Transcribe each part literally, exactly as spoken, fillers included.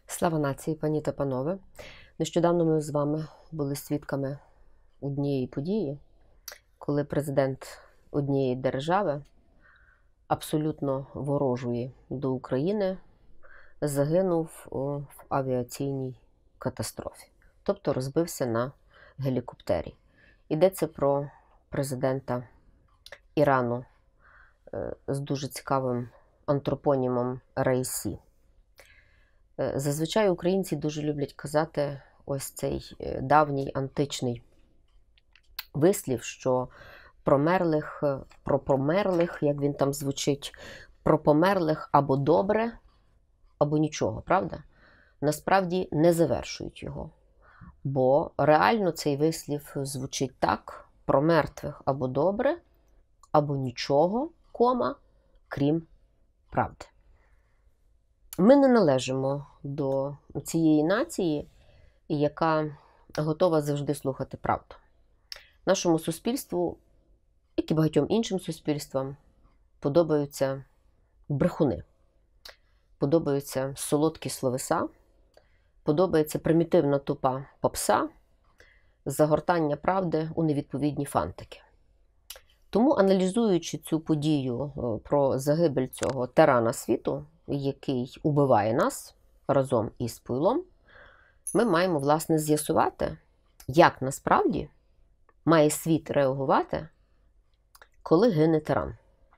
Слава нації, пані та панове! Нещодавно ми з вами були свідками однієї події, коли президент однієї держави, абсолютно ворожої до України, загинув в авіаційній катастрофі, тобто розбився на гелікоптері. Йдеться про президента Ірану з дуже цікавим антропонімом Раїсі. Зазвичай українці дуже люблять казати ось цей давній античний вислів, що промерлих, про померлих, як він там звучить, про померлих або добре, або нічого, правда? Насправді не завершують його. Бо реально цей вислів звучить так: про мертвих або добре, або нічого, кома, крім правди. Ми не належимо до цієї нації, яка готова завжди слухати правду. Нашому суспільству, як і багатьом іншим суспільствам, подобаються брехуни, подобаються солодкі словеса, подобається примітивна тупа попса, загортання правди у невідповідні фантики. Тому, аналізуючи цю подію про загибель цього тирана світу, який убиває нас разом із пуйлом, ми маємо, власне, з'ясувати, як насправді має світ реагувати, коли гине тиран.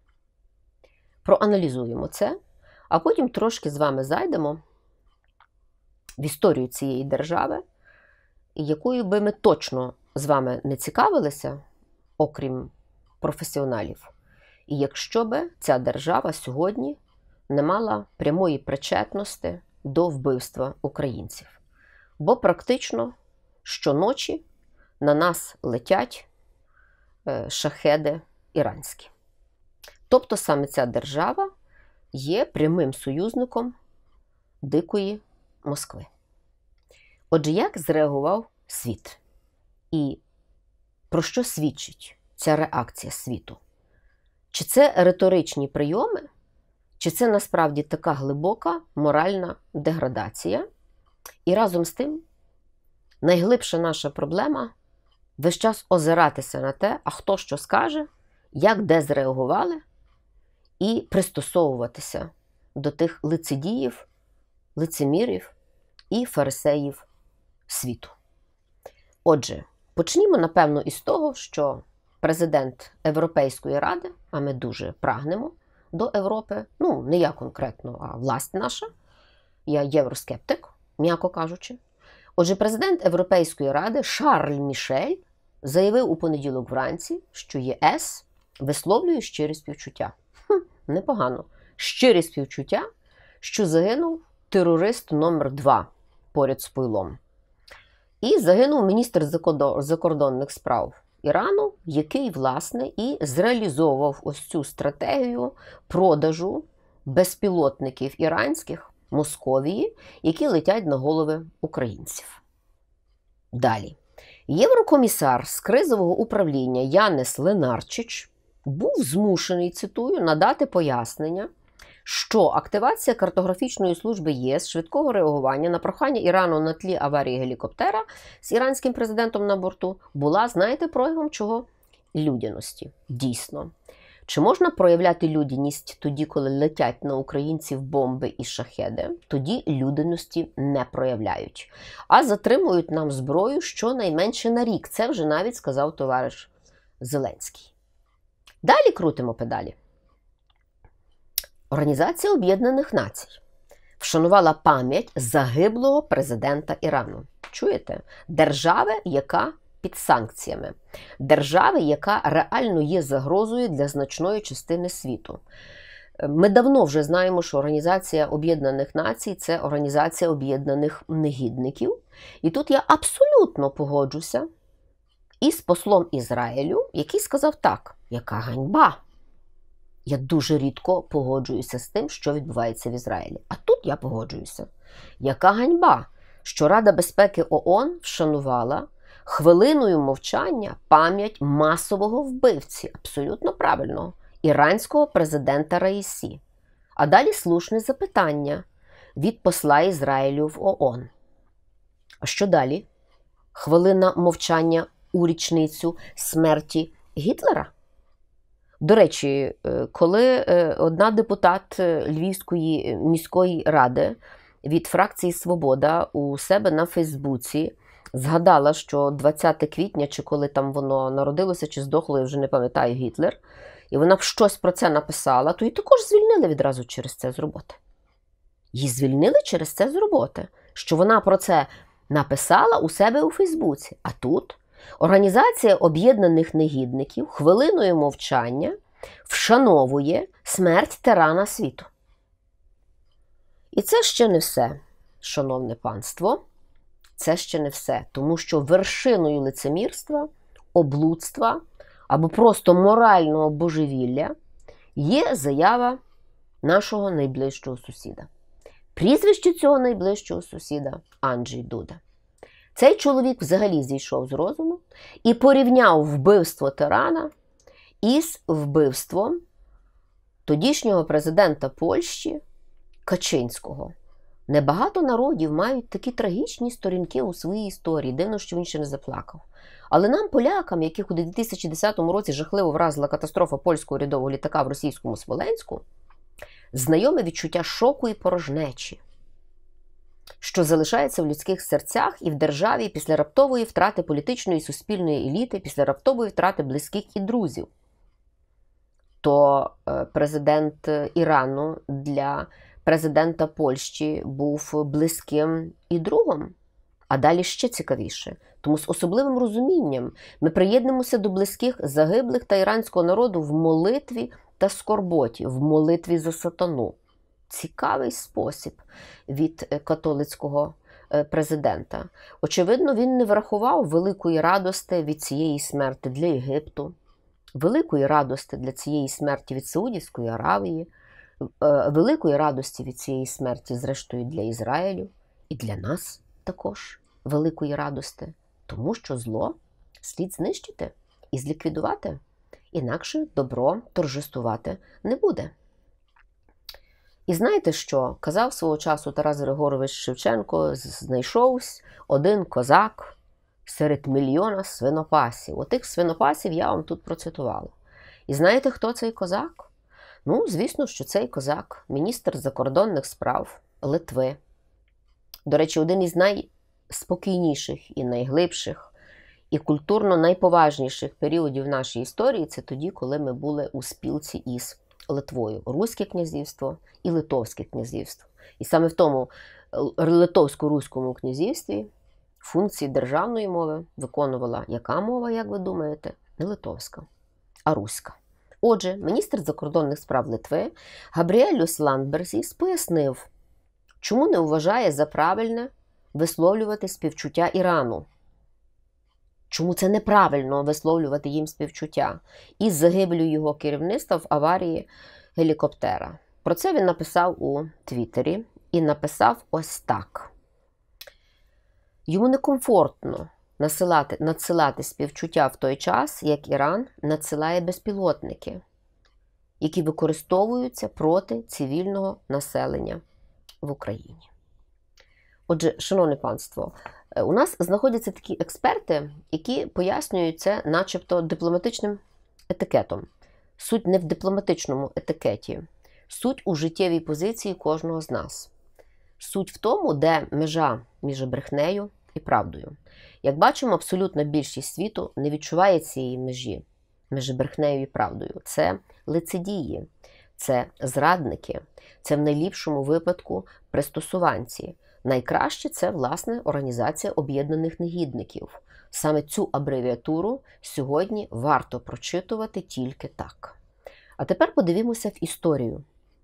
Проаналізуємо це, а потім трошки з вами зайдемо в історію цієї держави, якою би ми точно з вами не цікавилися, окрім професіоналів, і якщо би ця держава сьогодні не мала прямої причетності до вбивства українців. Бо практично щоночі на нас летять шахеди іранські. Тобто саме ця держава є прямим союзником дикої Москви. Отже, як зреагував світ? І про що свідчить ця реакція світу? Чи це риторичні прийоми? Чи це насправді така глибока моральна деградація? І разом з тим, найглибша наша проблема – весь час озиратися на те, а хто що скаже, як де зреагували, і пристосовуватися до тих лицедіїв, лицемірів і фарисеїв світу. Отже, почнімо, напевно, із того, що президент Європейської Ради, а ми дуже прагнемо до Європи, ну, не я конкретно, а власть наша, я євроскептик, м'яко кажучи. Отже, президент Європейської Ради Шарль Мішель заявив у понеділок вранці, що ЄС висловлює щирі співчуття. Хм, непогано. Щирі співчуття, що загинув терорист номер два поряд з пуйлом. І загинув міністр закордонних справ Ірану, який, власне, і зреалізовував ось цю стратегію продажу безпілотників іранських Московії, які летять на голови українців. Далі. Єврокомісар з кризового управління Янес Ленарчич був змушений, цитую, надати пояснення, що активація картографічної служби ЄС швидкого реагування на прохання Ірану на тлі аварії гелікоптера з іранським президентом на борту була, знаєте, проявом чого? Людяності. Дійсно. Чи можна проявляти людяність тоді, коли летять на українців бомби і шахеди? Тоді людяності не проявляють. А затримують нам зброю щонайменше на рік. Це вже навіть сказав товариш Зеленський. Далі крутимо педалі. Організація Об'єднаних Націй вшанувала пам'ять загиблого президента Ірану. Чуєте? Держави, яка під санкціями. Держави, яка реально є загрозою для значної частини світу. Ми давно вже знаємо, що Організація Об'єднаних Націй – це Організація об'єднаних негідників. І тут я абсолютно погоджуся із послом Ізраїлю, який сказав так: яка ганьба! Я дуже рідко погоджуюся з тим, що відбувається в Ізраїлі. А тут я погоджуюся. Яка ганьба, що Рада безпеки ООН вшанувала хвилиною мовчання пам'ять масового вбивці, абсолютно правильного, іранського президента Раїсі. А далі слушне запитання. від посла Ізраїлю в ООН. А що далі? Хвилина мовчання у річницю смерті Гітлера? До речі, коли одна депутат Львівської міської ради від фракції «Свобода» у себе на Фейсбуці згадала, що двадцятого квітня, чи коли там воно народилося, чи здохло, я вже не пам'ятаю, Гітлер, і вона б щось про це написала, то її також звільнили відразу через це з роботи. Її звільнили через це з роботи, що вона про це написала у себе у Фейсбуці. А тут Організація Об'єднаних Негідників хвилиною мовчання вшановує смерть тирана світу. І це ще не все, шановне панство. Це ще не все, тому що вершиною лицемірства, облудства або просто морального божевілля є заява нашого найближчого сусіда. Прізвище цього найближчого сусіда – Анджей Дуда. Цей чоловік взагалі зійшов з розуму і порівняв вбивство тирана із вбивством тодішнього президента Польщі Качинського. Небагато народів мають такі трагічні сторінки у своїй історії. Дивно, що він ще не заплакав. Але нам, полякам, яких у дві тисячі десятому році жахливо вразила катастрофа польського рядового літака в російському Смоленську, знайоме відчуття шоку і порожнечі, що залишається в людських серцях і в державі після раптової втрати політичної і суспільної еліти, після раптової втрати близьких і друзів. То президент Ірану для президента Польщі був близьким і другом. А далі ще цікавіше. Тому з особливим розумінням ми приєднемося до близьких загиблих та іранського народу в молитві та скорботі, в молитві за сатану. Цікавий спосіб від католицького президента. Очевидно, він не врахував великої радости від цієї смерті для Єгипту, великої радости для цієї смерті від Саудівської Аравії, великої радості від цієї смерті, зрештою, для Ізраїлю і для нас також великої радости, тому що зло слід знищити і зліквідувати, інакше добро торжествувати не буде. І знаєте що? Казав свого часу Тарас Григорович Шевченко, знайшовся один козак серед мільйона свинопасів. Отих свинопасів я вам тут процитувала. І знаєте, хто цей козак? Ну, звісно, що цей козак – міністр закордонних справ Литви. До речі, один із найспокійніших і найглибших, і культурно найповажніших періодів нашої історії – це тоді, коли ми були у спілці із Литвою. Руське князівство і Литовське князівство. І саме в тому Литовсько-Руському князівстві функції державної мови виконувала яка мова, як ви думаєте? Не литовська, а руська. Отже, міністр закордонних справ Литви Габріелюс Ландсбергіс пояснив, чому не вважає за правильне висловлювати співчуття Ірану. Чому це неправильно висловлювати їм співчуття із загибелью його керівництва в аварії гелікоптера. Про це він написав у Твіттері і написав ось так. Йому некомфортно Насилати, надсилати співчуття в той час, як Іран надсилає безпілотники, які використовуються проти цивільного населення в Україні. Отже, шановне панство, у нас знаходяться такі експерти, які пояснюють це начебто дипломатичним етикетом. Суть не в дипломатичному етикеті, суть у життєвій позиції кожного з нас. Суть в тому, де межа між брехнею і правдою. Як бачимо, абсолютна більшість світу не відчуває цієї межі, межі брехнею і правдою. Це лицедії, це зрадники, це в найліпшому випадку пристосуванці. Найкраще це, власне, Організація Об'єднаних Негідників. Саме цю абревіатуру сьогодні варто прочитувати тільки так. А тепер подивімося в історію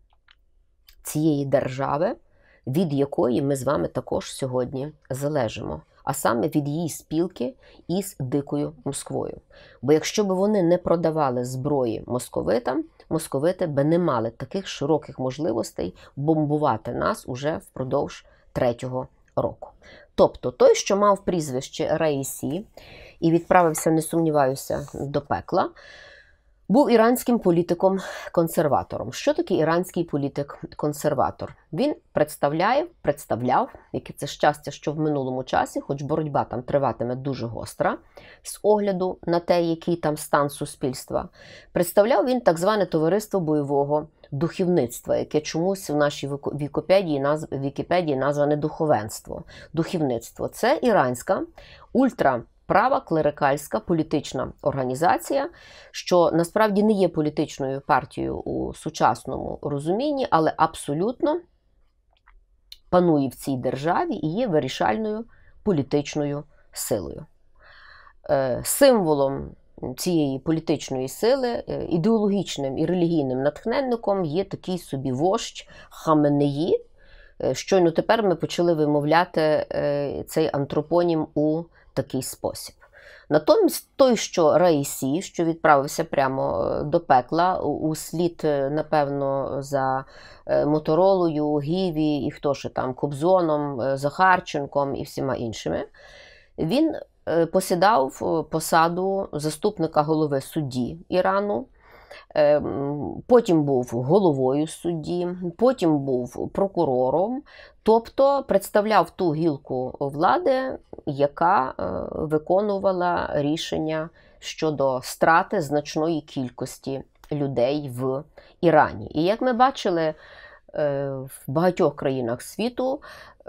цієї держави, від якої ми з вами також сьогодні залежимо, а саме від її спілки із Дикою Москвою. Бо якщо б вони не продавали зброї московитам, московити б не мали таких широких можливостей бомбувати нас уже впродовж третього року. Тобто той, що мав прізвище Раїсі і відправився, не сумніваюся, до пекла, був іранським політиком-консерватором. Що таке іранський політик-консерватор? Він представляє, представляв, яке це щастя, що в минулому часі, хоч боротьба там триватиме дуже гостра, з огляду на те, який там стан суспільства, представляв він так зване товариство бойового духовництва, яке чомусь в нашій Вікіпедії, назв... Вікіпедії назване духовенство. Духовництво – це іранська ультра права клерикальська політична організація, що насправді не є політичною партією у сучасному розумінні, але абсолютно панує в цій державі і є вирішальною політичною силою. Символом цієї політичної сили, ідеологічним і релігійним натхненником є такий собі вождь Хаменеї. Щойно тепер ми почали вимовляти цей антропонім у такий спосіб. Натомість той, що Раїсі, що відправився прямо до пекла, у слід, напевно, за Моторолою, Гіві і хто ще там, Кобзоном, Захарченком і всіма іншими, він посідав посаду заступника голови судді Ірану, потім був головою судді, потім був прокурором, тобто представляв ту гілку влади, яка виконувала рішення щодо страти значної кількості людей в Ірані. І як ми бачили, в багатьох країнах світу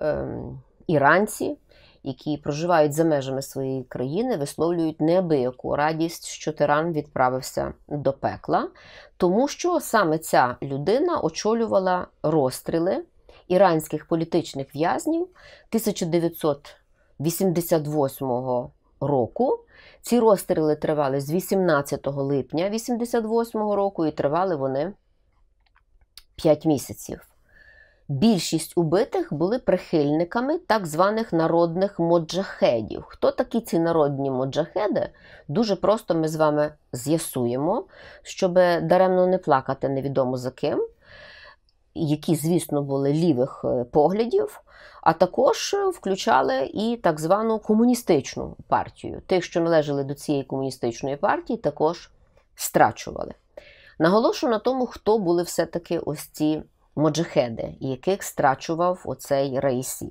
іранці, які проживають за межами своєї країни, висловлюють неабияку радість, що тиран відправився до пекла, тому що саме ця людина очолювала розстріли іранських політичних в'язнів тисяча дев'ятсот вісімдесят восьмого року. Ці розстріли тривали з вісімнадцятого липня вісімдесят восьмого року і тривали вони п'ять місяців. Більшість убитих були прихильниками так званих народних моджахедів. Хто такі ці народні моджахеди? Дуже просто ми з вами з'ясуємо, щоб даремно не плакати невідомо за ким, які, звісно, були лівих поглядів, а також включали і так звану комуністичну партію. Тих, що належали до цієї комуністичної партії, також страчували. Наголошу на тому, хто були все-таки ось ці моджахеди, яких страчував оцей Раїсі.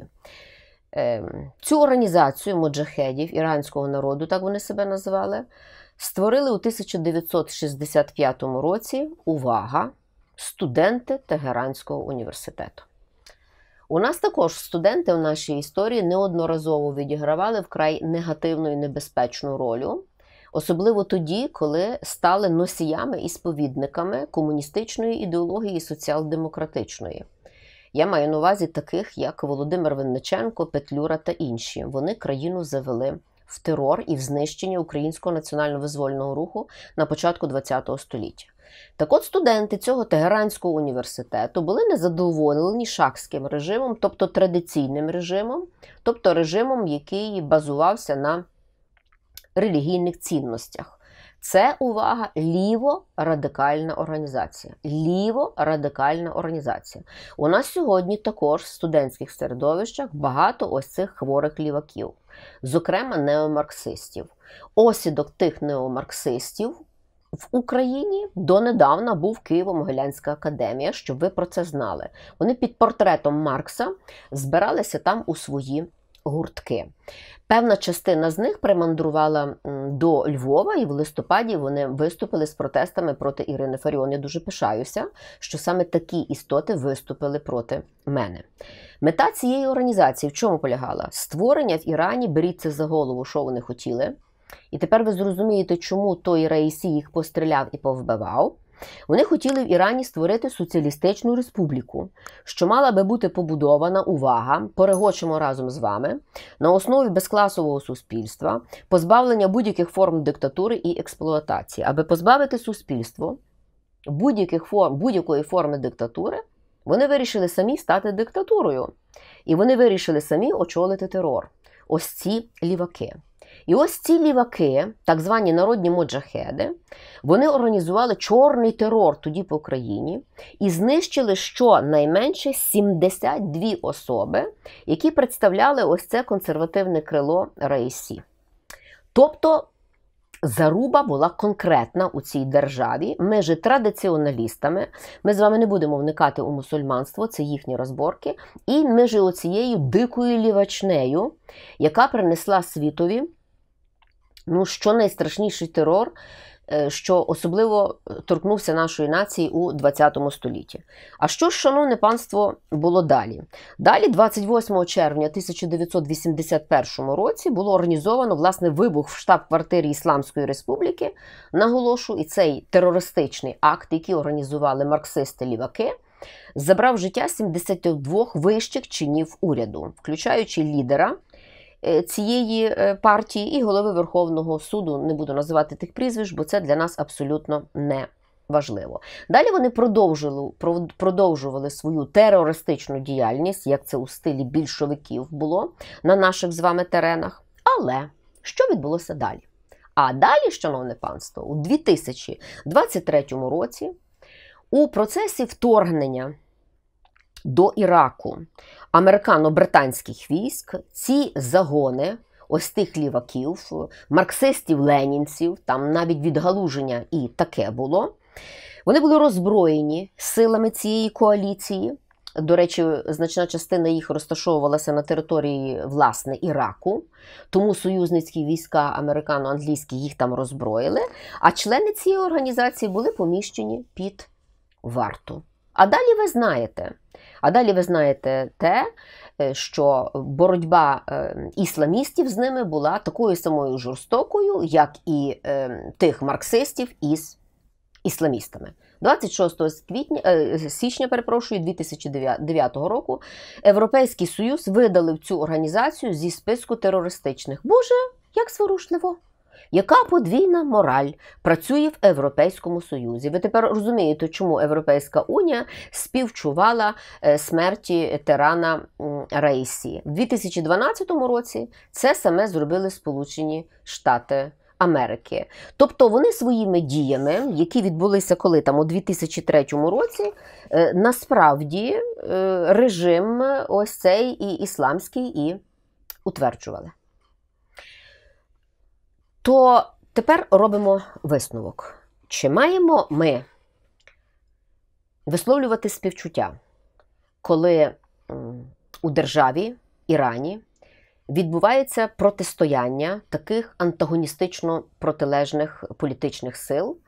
Цю організацію моджахедів іранського народу, так вони себе називали, створили у тисяча дев'ятсот шістдесят п'ятому році, увага, студенти Тегеранського університету. У нас також студенти в нашій історії неодноразово відігравали вкрай негативну і небезпечну роль, особливо тоді, коли стали носіями і сповідниками комуністичної ідеології і соціал-демократичної. Я маю на увазі таких, як Володимир Винниченко, Петлюра та інші. Вони країну завели в терор і в знищення українського національно-визвольного руху на початку ХХ століття. Так от студенти цього Тегеранського університету були незадоволені шахським режимом, тобто традиційним режимом, тобто режимом, який базувався на релігійних цінностях. Це, увага, ліво-радикальна організація. Ліво-радикальна організація. У нас сьогодні також в студентських середовищах багато ось цих хворих ліваків, зокрема неомарксистів. Осідок тих неомарксистів в Україні донедавна був Києво-Могилянська академія, щоб ви про це знали. Вони під портретом Маркса збиралися там у свої гуртки. Певна частина з них примандрувала до Львова, і в листопаді вони виступили з протестами проти Ірини Фаріон. Я дуже пишаюся, що саме такі істоти виступили проти мене. Мета цієї організації в чому полягала? Створення в Ірані, беріть це за голову, що вони хотіли. І тепер ви зрозумієте, чому той Раїсі їх постріляв і повбивав. Вони хотіли в Ірані створити соціалістичну республіку, що мала би бути побудована, увага, перегочимо разом з вами, на основі безкласового суспільства, позбавлення будь-яких форм диктатури і експлуатації. Аби позбавити суспільство будь-яких форм, будь-якої форми диктатури, вони вирішили самі стати диктатурою. І вони вирішили самі очолити терор. Ось ці ліваки. І ось ці ліваки, так звані народні моджахеди, вони організували чорний терор тоді по країні і знищили щонайменше сімдесят дві особи, які представляли ось це консервативне крило Раїсі. Тобто заруба була конкретна у цій державі між традиціоналістами, ми з вами не будемо вникати у мусульманство, це їхні розборки, і між оцією дикою лівачнею, яка принесла світові, ну, що найстрашніший терор, що особливо торкнувся нашої нації у двадцятому столітті. А що ж, шановне панство, було далі? Далі, двадцять восьмого червня тисяча дев'ятсот вісімдесят першого році, було організовано, власне, вибух в штаб-квартирі Ісламської Республіки, наголошу, і цей терористичний акт, який організували марксисти-ліваки, забрав життя сімдесят два вищих чинів уряду, включаючи лідера цієї партії і голови Верховного суду, не буду називати тих прізвищ, бо це для нас абсолютно не важливо. Далі вони продовжували, продовжували свою терористичну діяльність, як це у стилі більшовиків було на наших з вами теренах. Але що відбулося далі? А далі, шановне панство, у дві тисячі двадцять третьому році у процесі вторгнення до Іраку американо-британських військ ці загони, ось тих ліваків, марксистів-ленінців, там навіть відгалуження і таке було, вони були роззброєні силами цієї коаліції. До речі, значна частина їх розташовувалася на території, власне, Іраку, тому союзницькі війська американо-англійські їх там роззброїли, а члени цієї організації були поміщені під варту. А далі ви знаєте, а далі ви знаєте те, що боротьба ісламістів з ними була такою самою жорстокою, як і тих марксистів із ісламістами. двадцять шостого січня, перепрошую, дві тисячі дев'ятого року Європейський Союз видалив цю організацію зі списку терористичних. Боже, як зворушливо! Яка подвійна мораль працює в Європейському Союзі? Ви тепер розумієте, чому Європейська Унія співчувала смерті тирана Раїсі. В дві тисячі дванадцятому році це саме зробили Сполучені Штати Америки. Тобто вони своїми діями, які відбулися коли там у дві тисячі третьому році, насправді режим ось цей і ісламський і утверджували. То тепер робимо висновок. Чи маємо ми висловлювати співчуття, коли у державі, Ірані, відбувається протистояння таких антагоністично протилежних політичних сил,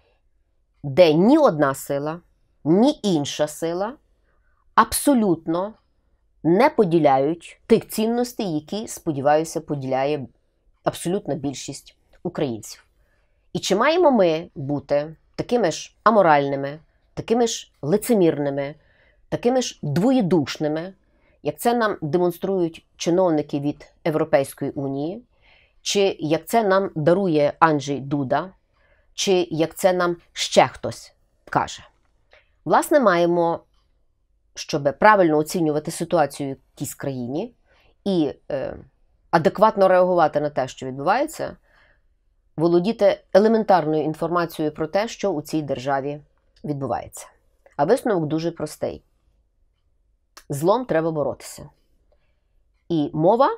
де ні одна сила, ні інша сила абсолютно не поділяють тих цінностей, які, сподіваюся, поділяє абсолютна більшість українців. І чи маємо ми бути такими ж аморальними, такими ж лицемірними, такими ж двоєдушними, як це нам демонструють чиновники від Європейської Унії, чи як це нам дарує Анджей Дуда, чи як це нам ще хтось каже. Власне, маємо, щоб правильно оцінювати ситуацію в якійсь країні і е, адекватно реагувати на те, що відбувається, володіти елементарною інформацією про те, що у цій державі відбувається. А висновок дуже простий. Злом треба боротися. І мова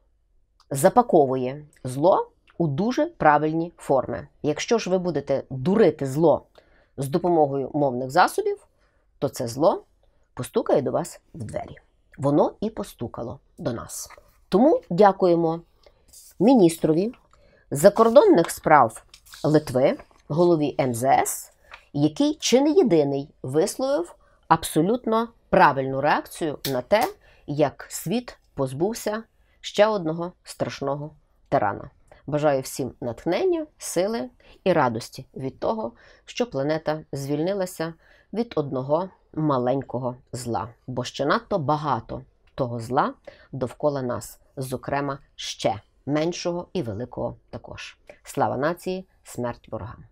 запаковує зло у дуже правильні форми. Якщо ж ви будете дурити зло з допомогою мовних засобів, то це зло постукає до вас в двері. Воно і постукало до нас. Тому дякуємо міністрові закордонних справ Литви, голові ем зе ес, який чи не єдиний висловив абсолютно правильну реакцію на те, як світ позбувся ще одного страшного тирана. Бажаю всім натхнення, сили і радості від того, що планета звільнилася від одного маленького зла. Бо ще надто багато того зла довкола нас, зокрема ще меншого і великого також. Слава нації, смерть ворогам!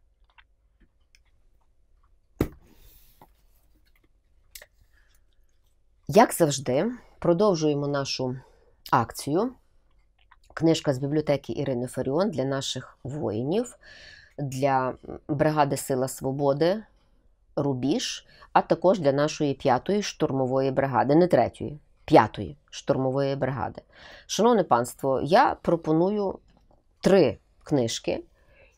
Як завжди, продовжуємо нашу акцію. Книжка з бібліотеки Ірини Фаріон для наших воїнів, для бригади Сила Свободи Рубіж, а також для нашої п'ятої штурмової бригади, не третьої, п'ятої штурмової бригади. Шановне панство, я пропоную три книжки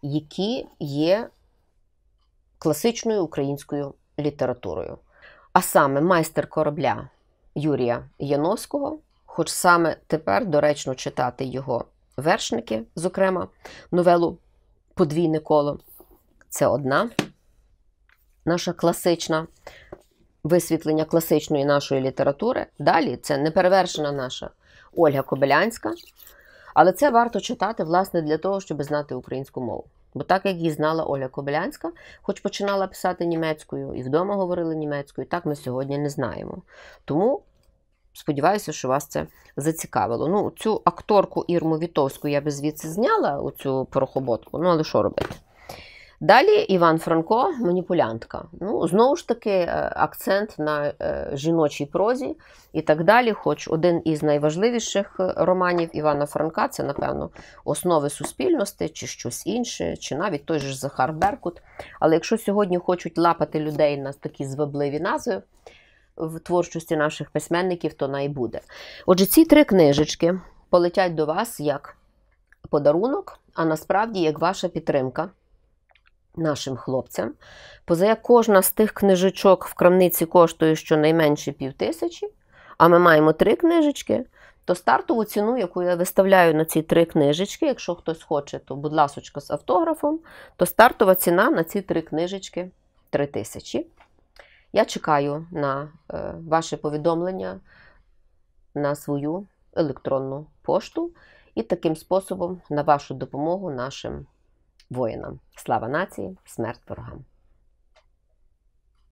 які є класичною українською літературою. А саме «Майстер корабля» Юрія Яновського, хоч саме тепер доречно читати його вершники, зокрема, новелу «Подвійне коло». Це одна наша класична, висвітлення класичної нашої літератури. Далі це неперевершена наша Ольга Кобилянська. Але це варто читати, власне, для того, щоб знати українську мову. Бо так, як її знала Ольга Кобилянська, хоч починала писати німецькою і вдома говорили німецькою, так ми сьогодні не знаємо. Тому сподіваюся, що вас це зацікавило. Ну, цю акторку Ірму Вітовську я би звідси зняла, оцю порохоботку, ну, але що робити? Далі Іван Франко «Маніпулянтка». Ну, знову ж таки, акцент на жіночій прозі і так далі. Хоч один із найважливіших романів Івана Франка – це, напевно, «Основи суспільності» чи щось інше, чи навіть той же Захар Беркут. Але якщо сьогодні хочуть лапати людей на такі звабливі назви в творчості наших письменників, то най буде. Отже, ці три книжечки полетять до вас як подарунок, а насправді як ваша підтримка нашим хлопцям. Поза як кожна з тих книжечок в крамниці коштує щонайменше пів тисячі, а ми маємо три книжечки, то стартову ціну, яку я виставляю на ці три книжечки, якщо хтось хоче, то будь ласочка з автографом, то стартова ціна на ці три книжечки – три тисячі. Я чекаю на е, ваше повідомлення на свою електронну пошту і таким способом на вашу допомогу нашим воїнам. Слава нації, смерть ворогам!